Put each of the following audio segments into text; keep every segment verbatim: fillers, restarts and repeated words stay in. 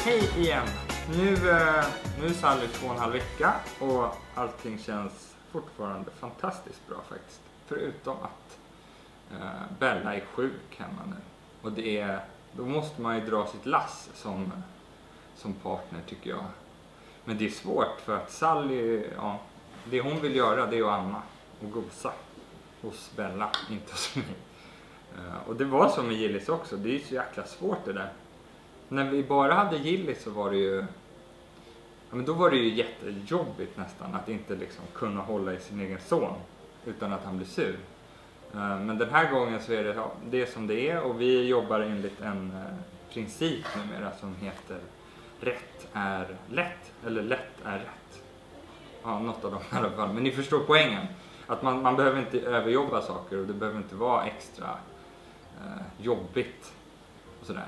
Hej igen! Nu, nu är Sally två och en halv vecka och allting känns fortfarande fantastiskt bra faktiskt. Förutom att eh, Bella är sjuk hemma nu. Och det är, då måste man ju dra sitt lass som, som partner tycker jag. Men det är svårt för att Sally, ja, det hon vill göra det är att amma och gosa hos Bella, inte hos mig. Eh, och det var så med Gillis också, det är ju så jäkla svårt det där. När vi bara hade Gillis så var det ju, ja, men då var det ju jättejobbigt nästan att inte liksom kunna hålla i sin egen son utan att han blir sur. Men den här gången så är det, ja, det som det är och vi jobbar enligt en princip numera som heter rätt är lätt eller lätt är rätt. Ja, något av dem i alla fall. Men ni förstår poängen. Att man, man behöver inte överjobba saker och det behöver inte vara extra eh, jobbigt och sådär.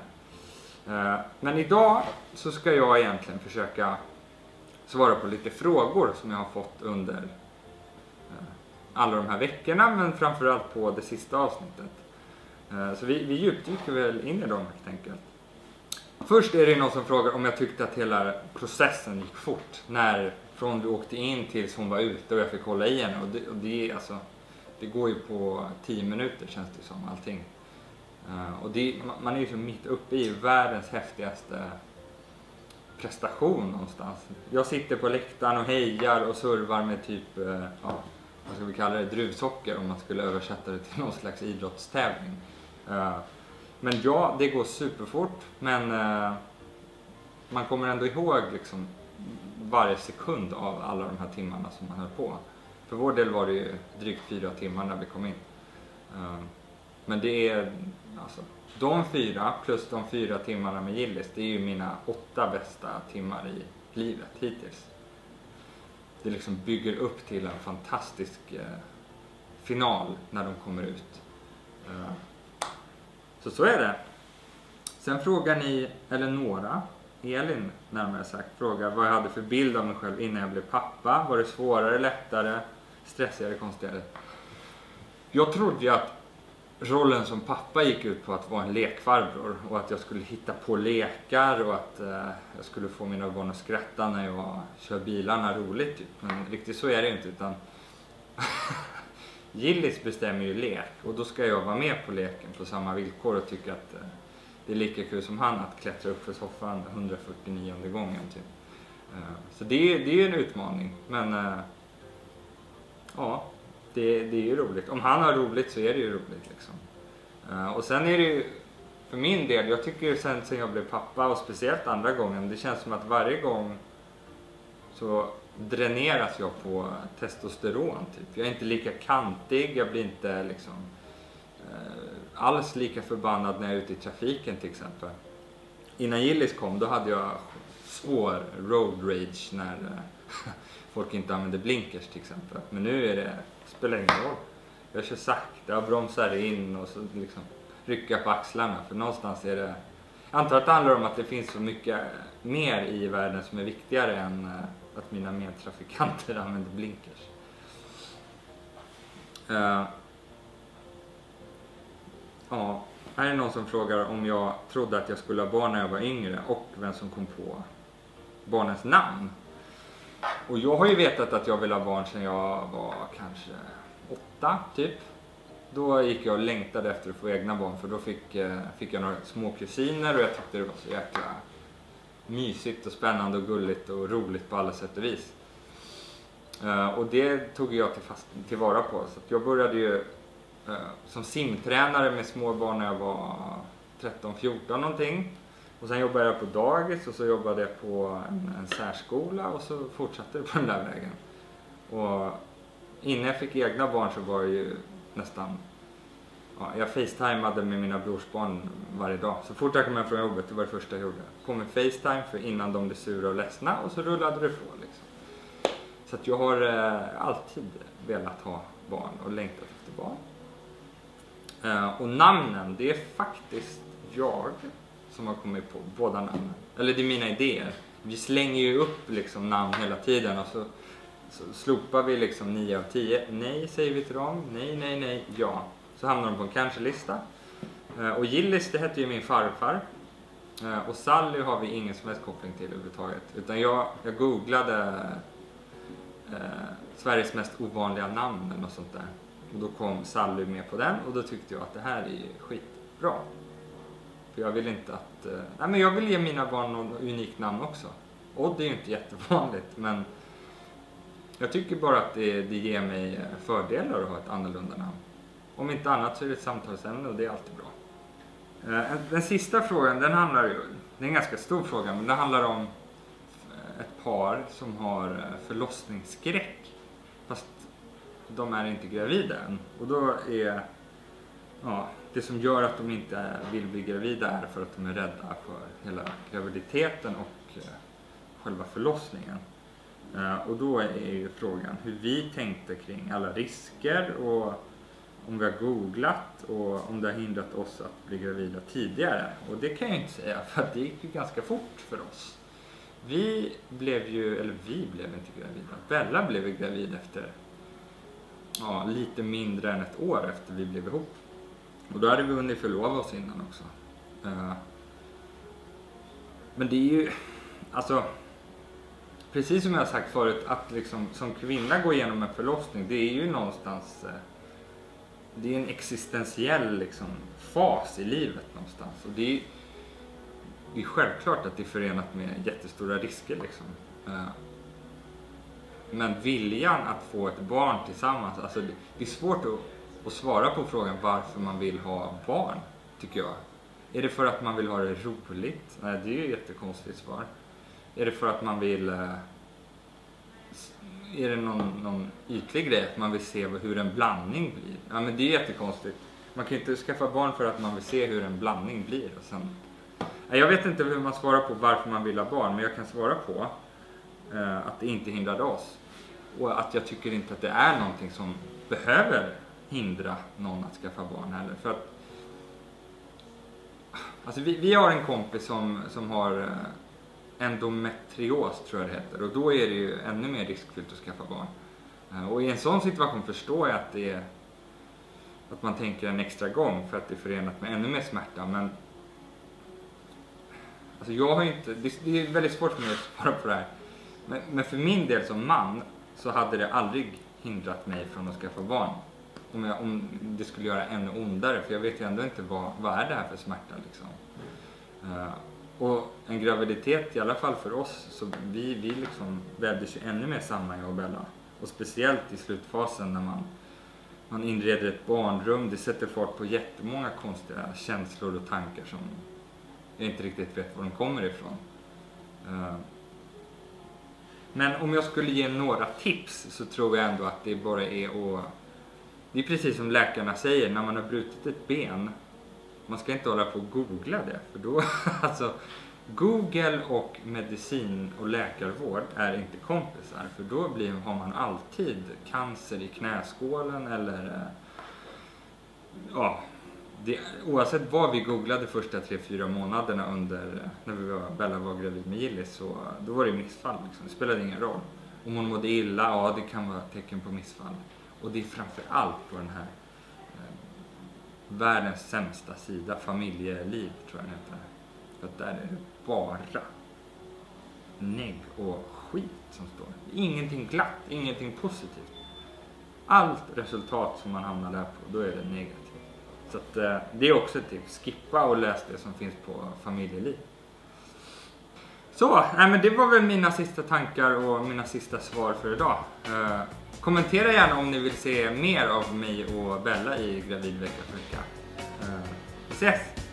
Men idag så ska jag egentligen försöka svara på lite frågor som jag har fått under alla de här veckorna, men framförallt på det sista avsnittet. Så vi, vi djupdyker väl in i dem helt enkelt. Först är det någon som frågar om jag tyckte att hela processen gick fort. När från vi åkte in tills hon var ute och jag fick hålla i henne. Och det, och det, alltså, det går ju på tio minuter känns det som allting. Uh, och det, man är ju så mitt uppe i världens häftigaste prestation någonstans. Jag sitter på läktaren och hejar och servar med typ, uh, ja, vad ska vi kalla det, druvsocker om man skulle översätta det till någon slags idrottstävling. Uh, men ja, det går superfort, men uh, man kommer ändå ihåg liksom varje sekund av alla de här timmarna som man höll på. För vår del var det ju drygt fyra timmar när vi kom in. Uh, Men det är, alltså, de fyra plus de fyra timmarna med Gillis, det är ju mina åtta bästa timmar i livet hittills. Det liksom bygger upp till en fantastisk eh, final när de kommer ut. Uh, så så är det. Sen frågar ni, eller några, Elin närmare sagt, frågar vad jag hade för bild av mig själv innan jag blev pappa. Var det svårare, lättare, stressigare, konstigare? Jag trodde ju att rollen som pappa gick ut på att vara en lekfarbror och att jag skulle hitta på lekar och att eh, jag skulle få mina barn att skratta när jag kör bilarna roligt typ. Men riktigt så är det inte, utan Gillis bestämmer ju lek och då ska jag vara med på leken på samma villkor och tycka att eh, det är lika kul som han att klättra upp för soffan hundrafyrtionionde gången typ. Eh, så det är, det är ju en utmaning, men eh, ja, Det, det är ju roligt. Om han har roligt så är det ju roligt liksom. Uh, och sen är det ju, för min del, jag tycker ju sen, sen jag blev pappa och speciellt andra gången, det känns som att varje gång så dräneras jag på testosteron typ. Jag är inte lika kantig, jag blir inte liksom uh, alls lika förbannad när jag är ute i trafiken till exempel. Innan Gillis kom, då hade jag svår road rage när uh, folk inte använder blinkers till exempel. Men nu är det, spelar ingen roll. Jag kör sakta, jag bromsar in och så liksom rycker på axlarna. För någonstans är det, jag antar att det handlar om att det finns så mycket mer i världen som är viktigare än att mina medtrafikanter använder blinkers. Uh, ja, här är någon som frågar om jag trodde att jag skulle ha barn när jag var yngre och vem som kom på barnens namn. Och jag har ju vetat att jag vill ha barn sedan jag var kanske åtta typ. Då gick jag och längtade efter att få egna barn, för då fick, fick jag några små kusiner och jag tyckte det var så jäkla mysigt och spännande och gulligt och roligt på alla sätt och vis. Uh, och det tog jag till fast, tillvara på. Så att jag började ju uh, som simtränare med små barn när jag var tretton fjorton någonting. Och sen jobbade jag på dagis och så jobbade jag på en, en särskola och så fortsatte det på den där vägen. Och innan jag fick egna barn så var det ju nästan, ja, jag facetimade med mina brorsbarn varje dag. Så fort jag kom hem från jobbet, det var det första jag gjorde. Kom med FaceTime för innan de blev sura och ledsna och så rullade det på liksom. Så att jag har eh, alltid velat ha barn och längtat efter barn. Eh, och namnen, det är faktiskt jag som har kommit på båda namnen. Eller det är mina idéer. Vi slänger ju upp liksom namn hela tiden och så, så slopar vi liksom nio av tio. Nej säger vi till dem. Nej, nej, nej, ja. Så hamnar de på en kanske-lista. Och Gillis, det hette ju min farfar. Eh, och Sally har vi ingen som helst koppling till överhuvudtaget. Utan jag, jag googlade eh, Sveriges mest ovanliga namn eller något sånt där. Och då kom Sally med på den och då tyckte jag att det här är skitbra. För jag vill inte att... Eh, nej men jag vill ge mina barn något unikt namn också. Odd är ju inte jättevanligt, men jag tycker bara att det, det ger mig fördelar att ha ett annorlunda namn. Om inte annat så är det ett samtalsämne och det är alltid bra. Den sista frågan, den handlar ju, det är en ganska stor fråga, men det handlar om ett par som har förlossningsskräck. Fast de är inte gravida än. Och då är, ja, det som gör att de inte vill bli gravida är för att de är rädda för hela graviditeten och själva förlossningen. Och då är ju frågan hur vi tänkte kring alla risker och om vi har googlat och om det har hindrat oss att bli gravida tidigare. Och det kan jag inte säga, för att det gick ju ganska fort för oss. Vi blev ju, eller vi blev inte gravida. Bella blev ju gravid efter ja, lite mindre än ett år efter vi blev ihop. Och då hade vi hunnit förlova oss innan också. Men det är ju, alltså, precis som jag har sagt förut, att liksom, som kvinna gå igenom en förlossning, det är ju någonstans... Det är en existentiell liksom, fas i livet någonstans. Och det är, det är självklart att det är förenat med jättestora risker. Liksom. Men viljan att få ett barn tillsammans, alltså det är svårt att, att svara på frågan varför man vill ha barn, tycker jag. Är det för att man vill ha det roligt? Nej, det är ju ett jättekonstigt svar. Är det för att man vill... Är det någon, någon ytlig grej att man vill se hur en blandning blir? Ja, men det är jättekonstigt. Man kan inte skaffa barn för att man vill se hur en blandning blir. Och sen... Jag vet inte hur man svarar på varför man vill ha barn, men jag kan svara på eh, att det inte hindrade oss. Och att jag tycker inte att det är någonting som behöver hindra någon att skaffa barn heller. För att, alltså vi, vi har en kompis som, som har... Eh, endometrios tror jag det heter, och då är det ju ännu mer riskfyllt att skaffa barn. Och i en sån situation förstår jag att det är att man tänker en extra gång för att det är förenat med ännu mer smärta, men alltså jag har inte, det är väldigt svårt för mig att svara på det här, men, men för min del som man så hade det aldrig hindrat mig från att skaffa barn om, jag, om det skulle göra ännu ondare, för jag vet ju ändå inte vad, vad är det här för smärta liksom. Uh, Och en graviditet, i alla fall för oss, så vi, vi liksom vävdes ju ännu mer samman, jag och Bella. Och speciellt i slutfasen när man, man inreder ett barnrum, det sätter fart på jättemånga konstiga känslor och tankar som jag inte riktigt vet var de kommer ifrån. Men om jag skulle ge några tips så tror jag ändå att det bara är att... Det är precis som läkarna säger, när man har brutit ett ben, man ska inte hålla på och googla det, för då, alltså, Google och medicin och läkarvård är inte kompisar, för då blir, har man alltid cancer i knäskålen eller, ja, det, oavsett vad vi googlade första tre fyra månaderna under, när vi var, Bella var gravid med Gillis, så då var det missfall, liksom. Det spelade ingen roll. Om hon mådde illa, ja det kan vara tecken på missfall. Och det är framför allt på den här världens sämsta sida, familjeliv tror jag den heter. För att där är det bara negg och skit som står. Ingenting glatt, ingenting positivt. Allt resultat som man hamnar där på, då är det negativt. Så att, eh, det är också ett tips. Skippa och läs det som finns på familjeliv. Så, nej, men det var väl mina sista tankar och mina sista svar för idag. Eh, kommentera gärna om ni vill se mer av mig och Bella i Gravid vecka för vecka. Eh, vi ses!